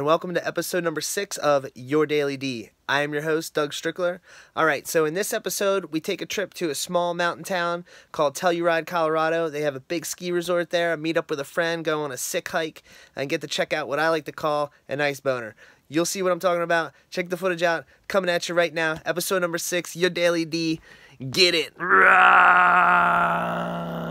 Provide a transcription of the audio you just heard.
welcome to episode number 6 of Your Daily D. I am your host, Doug Strickler. Alright, so in this episode, we take a trip to a small mountain town called Telluride, Colorado. They have a big ski resort there. I meet up with a friend, go on a sick hike, and get to check out what I like to call a nice boner. You'll see what I'm talking about. Check the footage out. Coming at you right now. Episode number 6, Your Daily D. Get it. Rah!